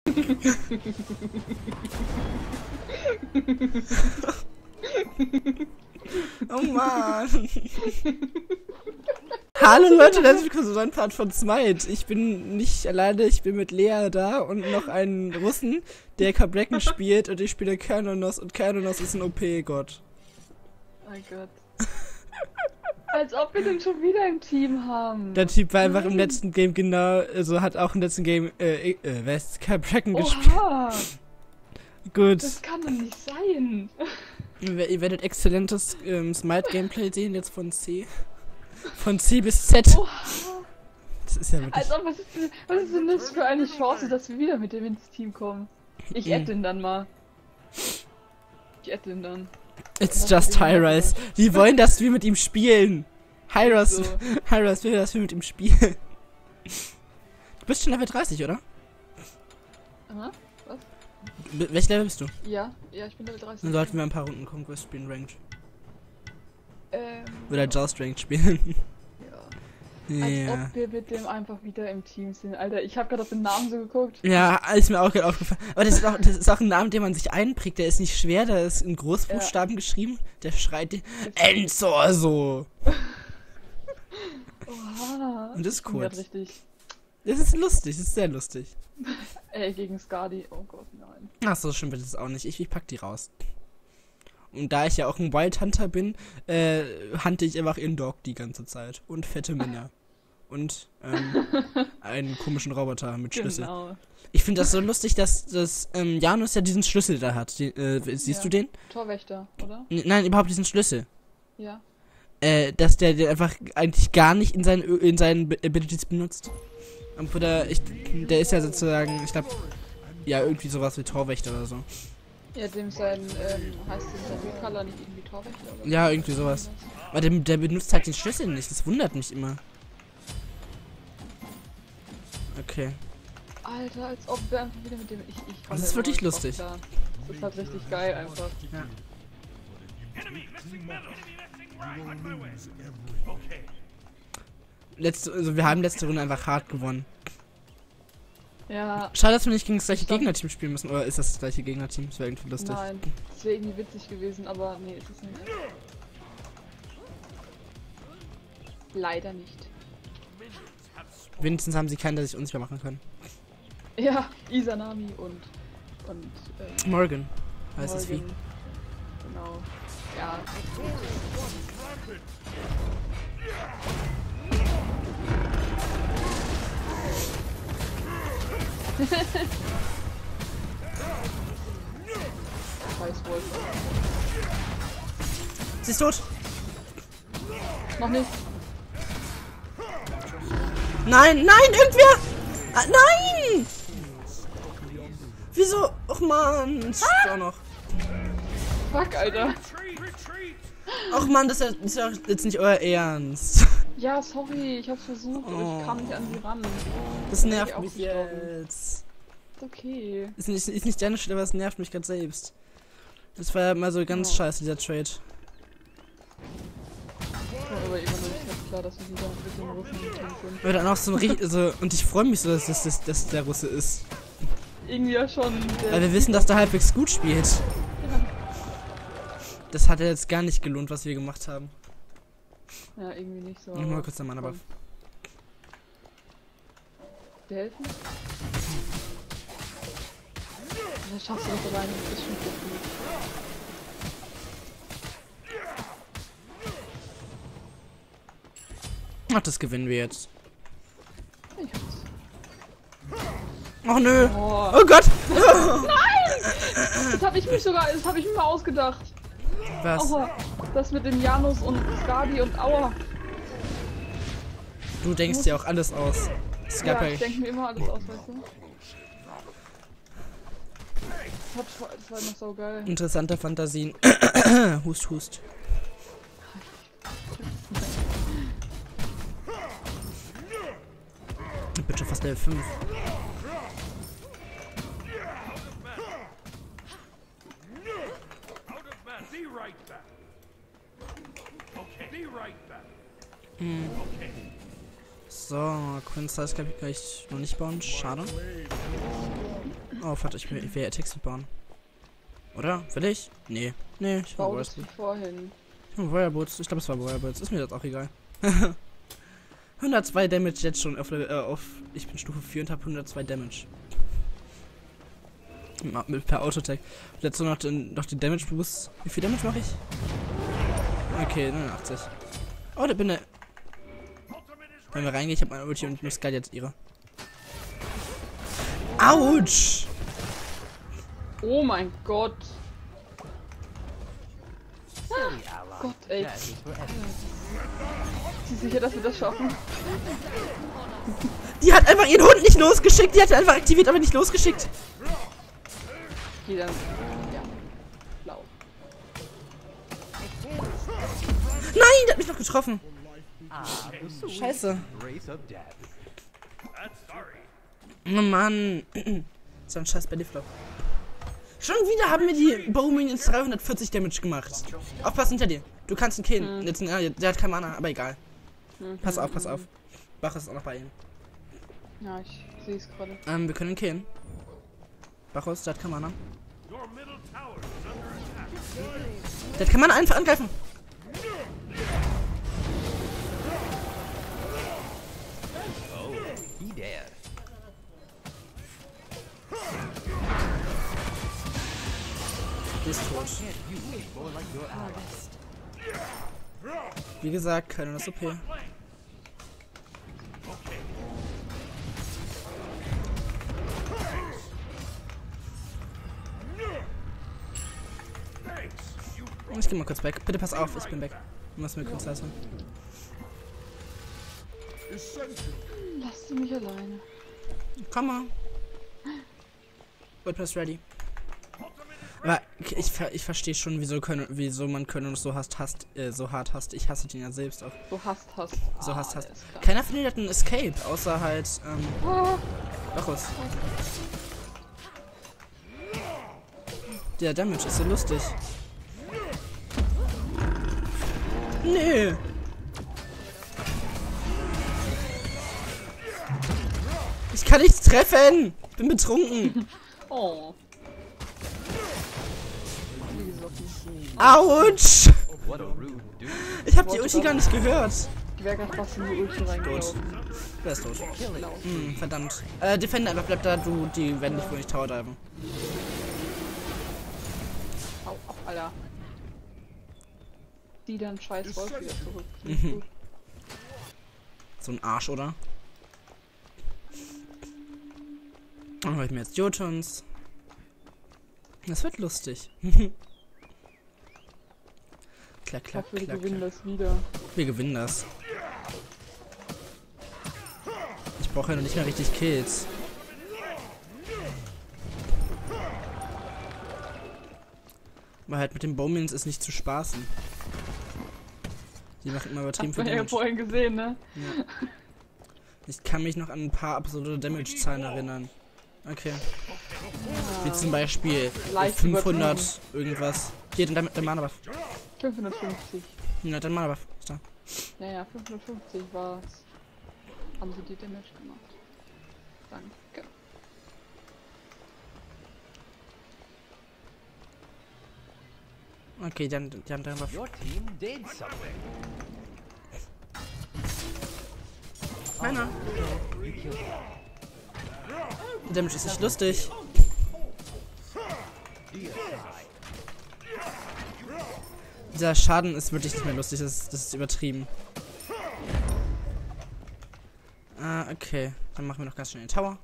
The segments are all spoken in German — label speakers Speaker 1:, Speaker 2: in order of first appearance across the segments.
Speaker 1: Oh Mann. Hallo Leute, herzlich willkommen zu einem Part von Smite. Ich bin nicht alleine, ich bin mit Lea da und noch einen Russen, der Kabrecken spielt und ich spiele Kernonos und Kernonos ist ein OP-Gott.
Speaker 2: Mein Gott. Als ob wir den schon wieder im Team haben.
Speaker 1: Der Typ war einfach im letzten Game genau, also hat auch im letzten Game, Kabrecken gespielt.
Speaker 2: Oha!
Speaker 1: Gut.
Speaker 2: Das kann doch nicht sein.
Speaker 1: Ihr werdet exzellentes Smite-Gameplay sehen jetzt von C. Von C bis Z.
Speaker 2: Oha!
Speaker 1: Das ist ja wirklich...
Speaker 2: Als ob, was ist denn das für eine Chance, dass wir wieder mit dem ins Team kommen? Ich add den dann mal. Ich add den dann.
Speaker 1: It's just Hyras. Die wollen, dass wir mit ihm spielen. Hyras,
Speaker 2: So.
Speaker 1: Hyras will, dass wir mit ihm spielen. Du bist schon Level 30, oder?
Speaker 2: Aha, was?
Speaker 1: Welches Level bist du?
Speaker 2: Ja, ich bin Level 30.
Speaker 1: Dann sollten wir ein paar Runden Conquest spielen, Ranked. Oder
Speaker 2: ja.
Speaker 1: Just Ranked spielen.
Speaker 2: Ja. Als
Speaker 1: Ja.
Speaker 2: ob wir mit dem einfach wieder im Team sind. Alter, ich habe gerade auf den Namen so geguckt.
Speaker 1: Ja, ist mir auch gerade aufgefallen. Aber das ist auch ein Name, den man sich einprägt. Der ist nicht schwer, der ist in Großbuchstaben geschrieben. Der schreit Enzor so.
Speaker 2: Oha.
Speaker 1: Und das ist
Speaker 2: Ich bin grad
Speaker 1: cool.
Speaker 2: richtig.
Speaker 1: Das ist lustig, das ist sehr lustig.
Speaker 2: Gegen Skadi. Oh Gott, nein.
Speaker 1: Ach so, stimmt das auch nicht. Ich pack die raus. Und da ich ja auch ein Wild Hunter bin, hunte ich einfach Indog die ganze Zeit. Und fette Männer. Und einen komischen Roboter mit Schlüssel.
Speaker 2: Genau.
Speaker 1: Ich finde das so lustig, dass Janus ja diesen Schlüssel da hat. Siehst du den?
Speaker 2: Torwächter, oder?
Speaker 1: Nein, überhaupt diesen Schlüssel.
Speaker 2: Ja.
Speaker 1: Dass der den einfach eigentlich gar nicht in seinen Abilities benutzt. Obwohl der ist ja sozusagen, ich glaube, ja, irgendwie sowas wie Torwächter oder so.
Speaker 2: Ja, dem sein, heißt dem sein Color nicht irgendwie Torwächter oder so?
Speaker 1: Ja, irgendwie sowas. Aber der benutzt halt den Schlüssel nicht, das wundert mich immer. Okay.
Speaker 2: Alter, als ob wir einfach wieder mit dem... Ich
Speaker 1: Das ist wirklich lustig.
Speaker 2: Klar. Das ist halt richtig geil einfach.
Speaker 1: Ja. Also wir haben letzte Runde einfach hart gewonnen.
Speaker 2: Ja,
Speaker 1: Schade, dass wir nicht gegen das gleiche
Speaker 2: Stopp.
Speaker 1: Gegnerteam spielen müssen. Oder ist das gleiche Gegnerteam? Das wäre irgendwie lustig.
Speaker 2: nein. Das wäre irgendwie witzig gewesen, aber nee, ist es nicht. Leider nicht.
Speaker 1: Wenigstens haben sie keinen, der sich unsicher machen kann.
Speaker 2: Ja, Izanami und
Speaker 1: Morgan heißt das Vieh.
Speaker 2: Morgan. Genau. Ja. Scheiß Wolf.
Speaker 1: Sie ist tot!
Speaker 2: Noch nicht.
Speaker 1: Nein, nein, irgendwer! Ah, nein! Wieso? Och man, das ist auch noch.
Speaker 2: Fuck, Alter.
Speaker 1: Och man, das ist ja jetzt nicht euer Ernst.
Speaker 2: Ja, sorry, ich hab's versucht, aber ich kam nicht an sie ran.
Speaker 1: Das
Speaker 2: bin
Speaker 1: nervt
Speaker 2: ich auch
Speaker 1: mich
Speaker 2: gestorben.
Speaker 1: jetzt.
Speaker 2: Ist okay.
Speaker 1: Ist nicht deine Schuld, aber es nervt mich gerade selbst. Das war ja mal so ganz scheiße, dieser Trade.
Speaker 2: Ja, aber immer noch nicht ganz klar, dass wir wieder mit dem Russen im Team sind.
Speaker 1: Weil dann auch so ein und ich freue mich so, dass der Russe ist.
Speaker 2: Irgendwie ja schon.
Speaker 1: Weil wir wissen, dass der halbwegs gut spielt.
Speaker 2: Ja.
Speaker 1: Das hat ja jetzt gar nicht gelohnt, was wir gemacht haben.
Speaker 2: Ja, irgendwie nicht so.
Speaker 1: Ich mal kurz den Mann, aber.
Speaker 2: Wir helfen? Das schaffst du das alleine, das ist schon gut.
Speaker 1: Ach, das gewinnen wir jetzt.
Speaker 2: Ich hab's.
Speaker 1: Ach nö.
Speaker 2: Oh,
Speaker 1: Oh Gott.
Speaker 2: das hab ich mir mal ausgedacht.
Speaker 1: Was?
Speaker 2: Aua, das mit dem Janus und Skadi und Aua.
Speaker 1: Du denkst dir auch alles aus. Es gab
Speaker 2: Ja,
Speaker 1: ja,
Speaker 2: ich denke mir immer alles aus, weißt du? Das war noch so geil.
Speaker 1: interessante Fantasien. Hust, hust. Ich bin schon fast Level 5. So, Quinn Size kann ich noch nicht bauen. Schade. Oh, warte, ich will ja Texte bauen. Oder? Will ich? Nee. Nee, ich will
Speaker 2: das wie vorhin.
Speaker 1: Warrior-Boots. Ich glaube, es war Warrior-Boots. Ist mir das auch egal. 102 Damage jetzt schon auf ich bin Stufe 4 und habe 102 Damage. Per Autotech. Jetzt noch den Damage Boost. Wie viel Damage mache ich? Okay, 89. Oh, da bin ich. Wenn wir reingehen, ich habe meine Ulti und muss geil jetzt ihre. Autsch!
Speaker 2: Oh mein Gott. Gott, ey. Sie sicher, dass wir das schaffen?
Speaker 1: Die hat einfach ihren Hund nicht losgeschickt. Die hat er einfach aktiviert, aber nicht losgeschickt.
Speaker 2: Okay, dann. Ja. Blau.
Speaker 1: Nein, der hat mich noch getroffen. Scheiße. Oh Mann. So ein scheiß Bellyflop. Schon wieder haben mir die Bowminions 340 Damage gemacht. Aufpassen hinter dir. Du kannst ihn killen. Jetzt, der hat kein Mana, aber egal. Pass auf, pass auf. Bach ist auch noch bei ihm.
Speaker 2: Ja, ich sehe es gerade.
Speaker 1: Wir können ihn killen. Bacchus, der hat kein Mana. Der hat kein Mana, einfach angreifen. Die ist tot. Wie gesagt, keine das OP. Ich geh mal kurz weg. Bitte pass auf, ich bin weg. Du musst mir kurz leisten.
Speaker 2: Lass mich alleine.
Speaker 1: Komm mal. WordPress ready. Aber ich verstehe schon, wieso man Können so hart hasst. Ich hasse den ja selbst auch.
Speaker 2: So hasst.
Speaker 1: So hasst. Keiner findet einen Escape, außer halt, Bacchus. Der Damage ist so lustig. Nee. Ich kann nichts treffen. Ich bin betrunken.
Speaker 2: Oh.
Speaker 1: Autsch. Ich hab die Ulti gar nicht gehört.
Speaker 2: Ich wäre gerade fast in die Ulti reingelaufen.
Speaker 1: Wer ist tot? Verdammt. Defender einfach, bleib da, die werden dich wohl nicht Tower diven.
Speaker 2: Au, Alter. Die dann scheiß Wolf wieder zurück. Gut.
Speaker 1: So ein Arsch, oder? Dann hol ich mir jetzt Jotons. Das wird lustig. Klack, klack,
Speaker 2: Ich hoffe, wir
Speaker 1: klack.
Speaker 2: gewinnen das wieder.
Speaker 1: Wir gewinnen das. Ich brauche ja noch nicht mehr richtig Kills. Aber halt mit den Bowminions ist nicht zu spaßen. Die machen immer übertrieben viel
Speaker 2: Hast du ja
Speaker 1: Damage.
Speaker 2: vorhin gesehen, ne?
Speaker 1: Ja. Ich kann mich noch an ein paar absolute Damage-Zahlen erinnern. Okay. Wie zum Beispiel
Speaker 2: Leicht
Speaker 1: 500 irgendwas. Hier, der Mana-Buff.
Speaker 2: 550.
Speaker 1: Ja, dein Mana-Buff. Ist da.
Speaker 2: Ja, 550 war's. Haben sie die Damage gemacht. Danke.
Speaker 1: Okay, die haben deinen Buff.
Speaker 3: Your team did something.
Speaker 1: Meiner. Der Damage ist nicht lustig. Dieser Schaden ist wirklich nicht mehr lustig, das ist übertrieben. Okay. Dann machen wir noch ganz schnell den Tower.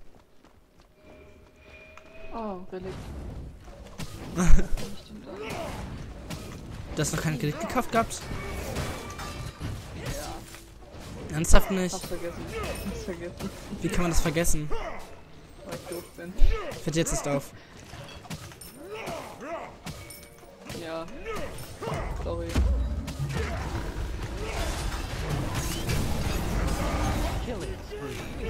Speaker 2: Oh, Relikt.
Speaker 1: Du hast noch kein Relikt gekauft gehabt? Ernsthaft nicht?
Speaker 2: Hab's vergessen. Hab's vergessen.
Speaker 1: Wie kann man das vergessen?
Speaker 2: Weil ich doof bin.
Speaker 1: Fällt jetzt erst auf.
Speaker 2: Ja. Sorry.
Speaker 3: Killing spree.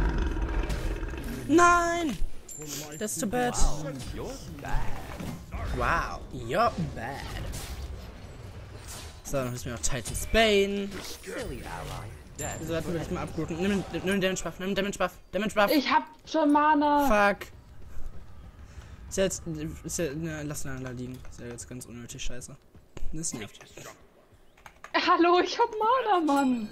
Speaker 1: Nein! That's too bad.
Speaker 3: You're bad.
Speaker 1: Wow, you're bad. So, dann müssen wir noch Titan's Bane.
Speaker 3: Silly ally. Death.
Speaker 1: So, sollten wir das mal abgurken. Nimm den Damage Buff, nimm den Damage Buff. Damage Buff.
Speaker 2: Ich hab schon Mana.
Speaker 1: Fuck. Ist ja, ne, lass ihn da liegen. Ist ja jetzt ganz unnötig scheiße. Das nervt.
Speaker 2: Hallo, ich hab Mana, Mann.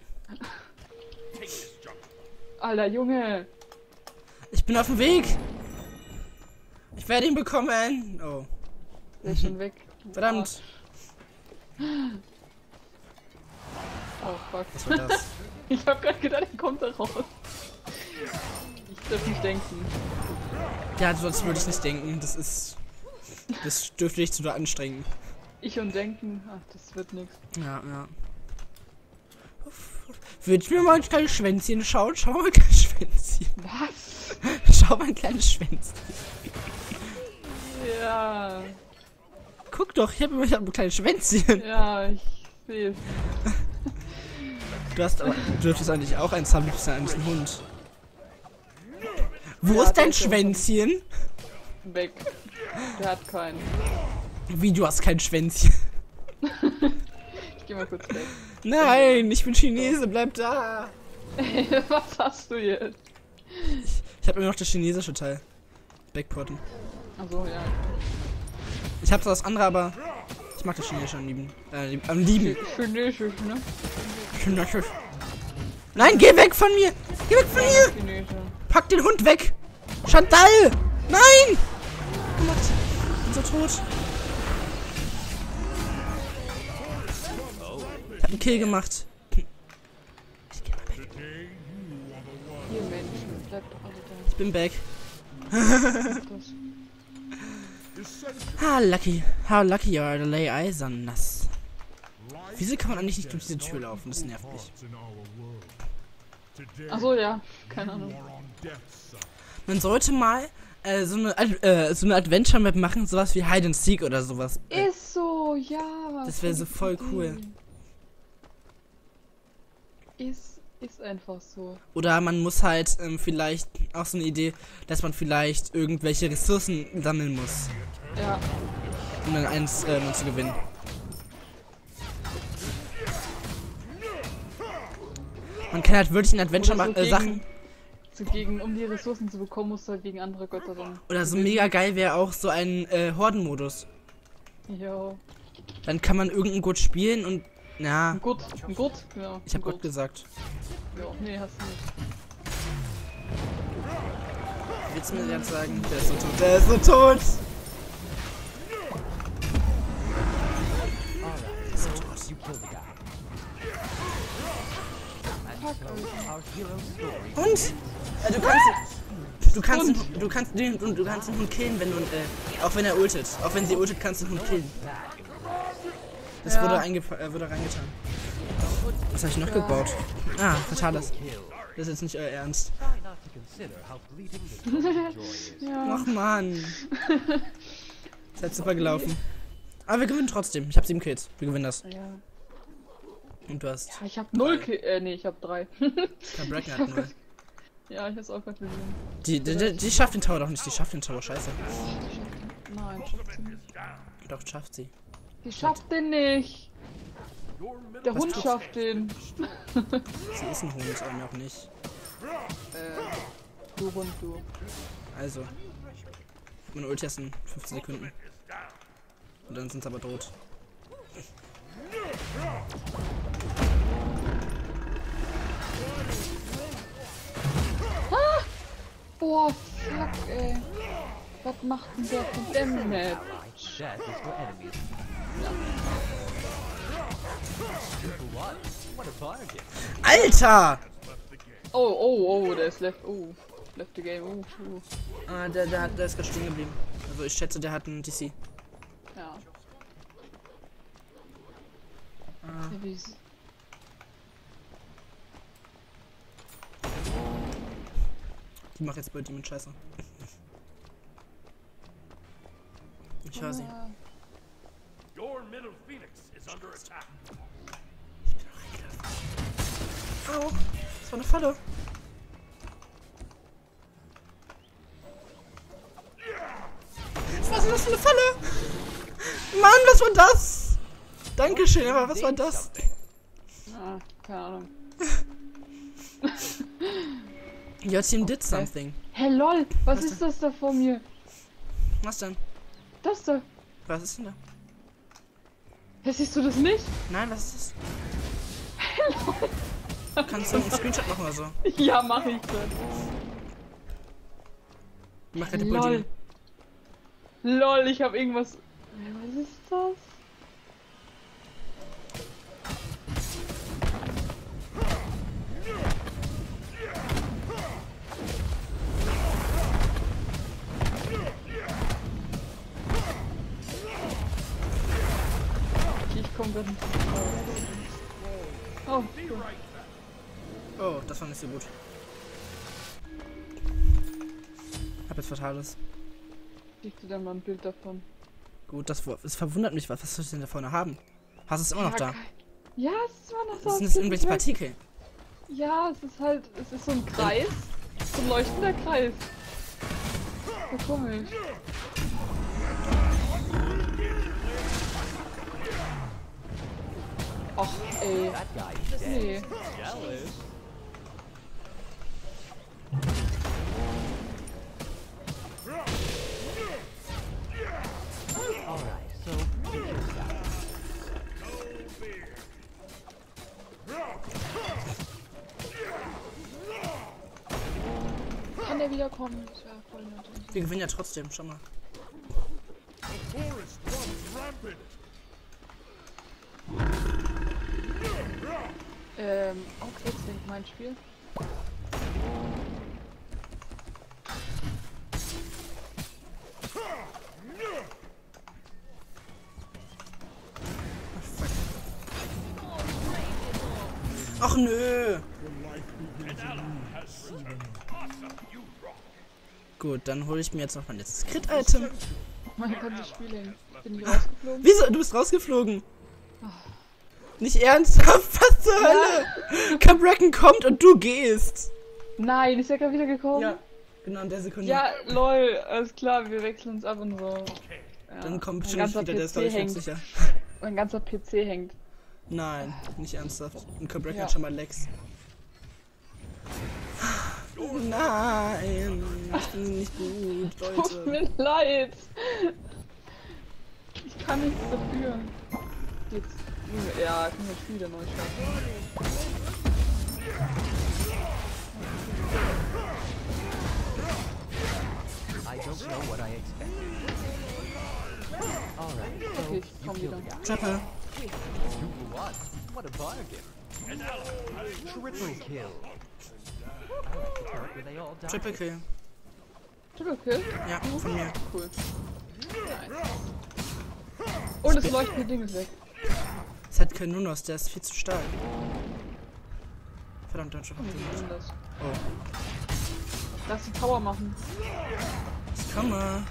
Speaker 2: Alter Junge.
Speaker 1: Ich bin auf dem Weg. Ich werde ihn bekommen. Oh,
Speaker 2: Der ist schon weg.
Speaker 1: verdammt.
Speaker 2: Oh fuck.
Speaker 1: Was war das?
Speaker 2: Ich hab grad gedacht, er kommt da raus. Ich darf nicht denken.
Speaker 1: Ja, das würde ich nicht denken. Das dürfte nicht zu da anstrengen.
Speaker 2: Ich und denken, ach, das wird nix.
Speaker 1: Ja, ja. Würde ich mir mal ein kleines Schwänzchen schauen? Schau mal ein kleines Schwänzchen.
Speaker 2: Was?
Speaker 1: Schau mal ein kleines Schwänzchen.
Speaker 2: Ja.
Speaker 1: Guck doch, ich hab ein kleines Schwänzchen.
Speaker 2: Ja, ich sehe es.
Speaker 1: Du dürftest eigentlich auch eins haben, du bist ja eigentlich ein Hund. Wo
Speaker 2: Ja,
Speaker 1: ist dein
Speaker 2: der ist ja
Speaker 1: Schwänzchen?
Speaker 2: Weg. Der hat keinen.
Speaker 1: Wie, du hast kein Schwänzchen?
Speaker 2: Ich geh mal kurz weg.
Speaker 1: Nein, ich bin Chinese, bleib da.
Speaker 2: Was hast du jetzt?
Speaker 1: Ich habe immer noch das chinesische Teil. Backporten.
Speaker 2: Achso, ja.
Speaker 1: Ich habe zwar das andere, aber ich mag das chinesische am lieben. Am lieben.
Speaker 2: Chinesisch, ne?
Speaker 1: Chinesisch. Nein, geh weg von mir! Geh weg von mir!
Speaker 2: Chinesisch.
Speaker 1: Pack den Hund weg! Chantal! Nein! Oh Gott, ich bin so tot. Ich hab einen Kill gemacht. Ich geh mal weg.
Speaker 2: Ihr Menschen, bleibt doch alle da.
Speaker 1: Ich bin back. Ah, lucky. How lucky you are to lay eyes on us. Wieso kann man eigentlich nicht durch diese Tür laufen? Das nervt mich.
Speaker 2: Achso, ja. Keine Ahnung.
Speaker 1: Man sollte mal so eine Adventure-Map machen, sowas wie Hide and Seek oder sowas.
Speaker 2: Ist so, ja.
Speaker 1: Das wäre so voll cool.
Speaker 2: Ist einfach so.
Speaker 1: Oder man muss halt vielleicht auch so eine Idee, dass man vielleicht irgendwelche Ressourcen sammeln muss,
Speaker 2: Ja.
Speaker 1: um dann eins zu gewinnen. Man kann halt wirklich in Adventure
Speaker 2: Oder so
Speaker 1: machen, Sachen.
Speaker 2: Um die Ressourcen zu bekommen, musst du halt gegen andere Götter dann.
Speaker 1: Oder so mega geil wäre auch so ein Horden-Modus.
Speaker 2: Jo.
Speaker 1: Dann kann man irgendeinen Gott spielen und na,
Speaker 2: Ein Gott, genau.
Speaker 1: ich hab Gott gesagt.
Speaker 2: Ja, nee, hast du nicht.
Speaker 1: Willst du mir jetzt sagen, der ist so tot? Der ist so tot!
Speaker 3: You killed the guy. And so our hero's story.
Speaker 1: Und du kannst den Hund killen, wenn du auch wenn er ultet. Auch wenn sie ultet, kannst du den Hund killen. Das
Speaker 2: Ja.
Speaker 1: wurde reingetan. Was habe ich noch gebaut? Ah, Fatalis. Das ist jetzt nicht euer Ernst.
Speaker 3: Try not to consider how fleeting the joy is.
Speaker 2: Ja.
Speaker 1: Ach man. Das hat super gelaufen. Aber wir gewinnen trotzdem. Ich habe 7 Kills. Wir gewinnen das.
Speaker 2: Ja.
Speaker 1: Und du hast.
Speaker 2: Ja, ich hab 0 nee, ich hab 3.
Speaker 1: Der Bracken hat 0.
Speaker 2: Ja, ich hab's auch gerade gesehen.
Speaker 1: Die schafft den Tower doch nicht. Die schafft den Tower. Scheiße.
Speaker 2: Nein, schafft sie nicht.
Speaker 1: Doch, schafft sie.
Speaker 2: Die schafft den nicht. Der Hund
Speaker 1: tust-
Speaker 2: schafft den.
Speaker 1: Sie ist ein Hund, aber mir auch nicht.
Speaker 2: Du Hund, du.
Speaker 1: Also. Meine Ulti ist in 15 Sekunden. Und dann sind sie aber tot.
Speaker 2: Boah, fuck, ey. Was macht denn der von dem Map?
Speaker 3: Death is for enemies. What? What a target.
Speaker 1: Alter!
Speaker 2: Oh, der ist left. Oh, left the game.
Speaker 1: Ah, der ist gerade stehen geblieben. Also ich schätze, der hat einen DC.
Speaker 2: Ja.
Speaker 1: Ah.
Speaker 2: Ja, wie ist-
Speaker 1: Die macht jetzt bei Demon Scheiße. Ich höre sie.
Speaker 4: Your middle Phoenix is under attack.
Speaker 1: Au! Das war eine Falle. Was ist das für eine Falle? Mann, was war das? Dankeschön, aber was war das?
Speaker 2: Ah, keine Ahnung.
Speaker 1: Your team did something.
Speaker 2: Hey lol, was ist das da vor mir?
Speaker 1: Was denn?
Speaker 2: Das da.
Speaker 1: Was ist denn da?
Speaker 2: Hey, siehst du das nicht?
Speaker 1: Nein, was ist das? Kannst du einen Screenshot machen oder so?
Speaker 2: Ja, mach ich dann.
Speaker 1: Mach gerade
Speaker 2: Lol. Lol, ich hab irgendwas. Was ist das? Okay, ich komm grad nicht raus. Oh, cool.
Speaker 1: Oh, das war nicht so gut. Hab jetzt Fatales.
Speaker 2: Ich dir dann mal ein Bild davon.
Speaker 1: Gut, es verwundert mich, was soll ich denn da vorne haben? Hast du es immer noch da?
Speaker 2: Ja, es ist immer noch da.
Speaker 1: Sind das irgendwelche Partikel?
Speaker 2: Ja, es ist halt, es ist so ein Kreis. So ein leuchtender Kreis. So komisch. Och, ey.
Speaker 3: That guy is dead.
Speaker 2: Nee.
Speaker 3: Jealous. Alright, so pick your side.
Speaker 2: Kann der wiederkommen? Das wäre voll nett.
Speaker 1: Wir gewinnen ja trotzdem, schau mal.
Speaker 4: Forest runs rampant.
Speaker 2: Auch jetzt nicht mein Spiel.
Speaker 1: Ach nö! Gut, dann hole ich mir jetzt noch mein letztes Crit-Item.
Speaker 2: Mein ganzes Spiel hängt. Bin ich rausgeflogen?
Speaker 1: Wieso? Du bist rausgeflogen. Nicht ernsthaft? Was zur Hölle? Cabracken kommt und du gehst.
Speaker 2: Nein, ist ja gerade wieder gekommen.
Speaker 1: Ja, genau in der Sekunde.
Speaker 2: Ja, lol, alles klar, wir wechseln uns ab und so. Ja,
Speaker 1: Dann kommt
Speaker 2: mein
Speaker 1: bestimmt nicht
Speaker 2: ganzer
Speaker 1: wieder, der ist
Speaker 2: PC
Speaker 1: glaube ich
Speaker 2: hängt.
Speaker 1: sicher.
Speaker 2: Mein ganzer PC hängt.
Speaker 1: Nein, nicht ernsthaft. Und Cabracken
Speaker 2: Ja.
Speaker 1: hat schon mal Lex. Oh nein, ich bin nicht gut,
Speaker 2: Tut
Speaker 1: Leute.
Speaker 2: mir leid. Ich kann nichts dafür. Jetzt. Ja, ich kann das Spiel wieder neu starten.
Speaker 3: I don't know what I expected. Alright, so
Speaker 2: Okay, ich
Speaker 3: you
Speaker 2: komm
Speaker 3: killed
Speaker 2: wieder.
Speaker 3: the guy.
Speaker 1: Triple.
Speaker 3: 2-1. What a bargain. Triple kill. I like the part where they all die.
Speaker 1: Triple Kill.
Speaker 2: Triple Kill?
Speaker 1: Ja, von mir.
Speaker 2: Cool. Nice. Und das leuchtende Ding ist weg.
Speaker 1: Es hat keinen Nunos, der ist viel zu stark. Verdammt, dann schon.
Speaker 2: Wie ist denn das?
Speaker 1: Oh,
Speaker 2: Lass die Power machen.
Speaker 1: ich komme.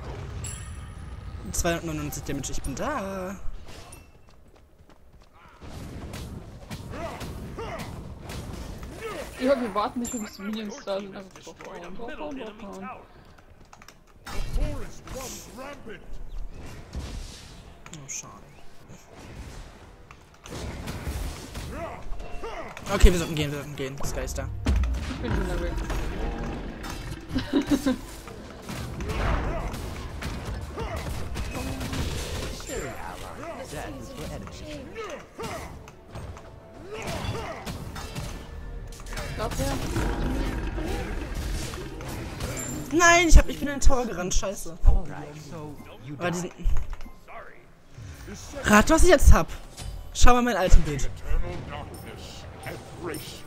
Speaker 1: 299 Damage, ich bin da.
Speaker 2: Ja, wir warten nicht, bis die Minions da sind. Einfach
Speaker 4: Destroyed a
Speaker 2: draufhauen,
Speaker 4: middle
Speaker 2: draufhauen,
Speaker 4: enemy
Speaker 2: draufhauen.
Speaker 4: tower. The forest runs rampant.
Speaker 1: Oh, schade. Okay, wir sollten gehen. Sky ist da.
Speaker 2: Ich bin schon da weg.
Speaker 3: That is for enemies.
Speaker 2: Glaub her.
Speaker 1: Nein, ich bin in den Tower gerannt, scheiße.
Speaker 3: Alright, so you
Speaker 1: Aber
Speaker 3: die.
Speaker 1: diesen.
Speaker 4: Sorry.
Speaker 1: Rat, was ich jetzt hab. Schau mal mein altes Bild.
Speaker 4: Eternal darkness hath graced.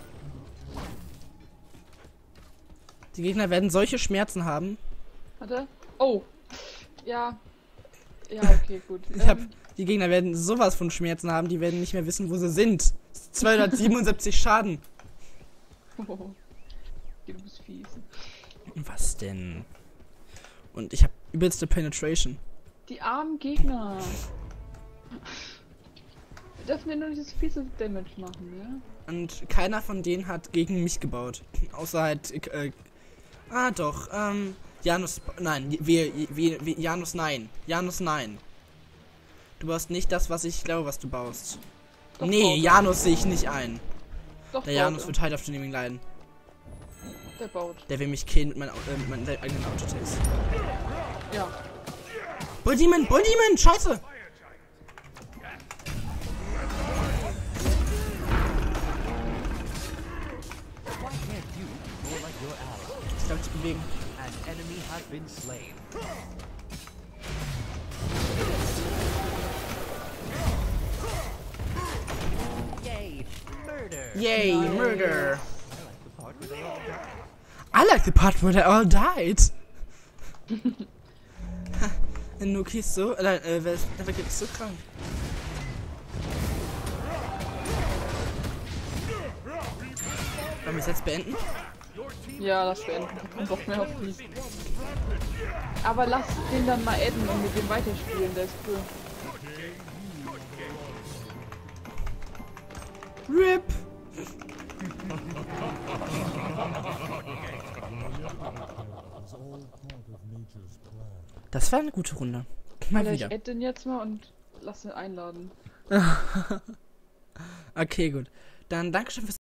Speaker 1: Die Gegner werden solche Schmerzen haben.
Speaker 2: Warte. Oh. Ja. Ja, okay, gut.
Speaker 1: Die Gegner werden sowas von Schmerzen haben, die werden nicht mehr wissen, wo sie sind. 277 Schaden.
Speaker 2: Oh. Du bist fies.
Speaker 1: Was denn? Und ich habe übelste Penetration.
Speaker 2: Die armen Gegner. Wir dürfen ja nur dieses fiese Damage machen, ja?
Speaker 1: Und keiner von denen hat gegen mich gebaut. Außer halt, doch, Janus, nein, Janus, nein. Janus, nein. Du baust nicht das, was ich glaube, was du baust.
Speaker 2: Doch,
Speaker 1: Nee,
Speaker 2: baut er.
Speaker 1: Janus sehe ich nicht ein.
Speaker 2: Doch,
Speaker 1: Der
Speaker 2: baut
Speaker 1: Janus
Speaker 2: er.
Speaker 1: wird halt auf den Naming leiden.
Speaker 2: Der baut.
Speaker 1: Der will mich killen mit meinen eigenen Autotext.
Speaker 2: Ja.
Speaker 1: Bull Demon, scheiße!
Speaker 3: Why can't you roll like your ally?
Speaker 1: Ich glaube, die bewegen.
Speaker 3: An enemy has been slain. Yay! Murder!
Speaker 1: Yay,
Speaker 2: Nice.
Speaker 1: murder!
Speaker 3: I like the part where they all died.
Speaker 1: I like the part where they all died. Nuki ist so, wer geht so krank? Wollen wir es jetzt beenden?
Speaker 2: Ja, lass beenden. Ich hab keinen Bock mehr auf die. Aber lass den dann mal adden und mit dem weiterspielen, der ist cool.
Speaker 1: RIP! Das war eine gute Runde. Mal
Speaker 2: Alter, ich
Speaker 1: wieder.
Speaker 2: add den jetzt mal und lass ihn einladen.
Speaker 1: Okay, gut. Dann Dankeschön fürs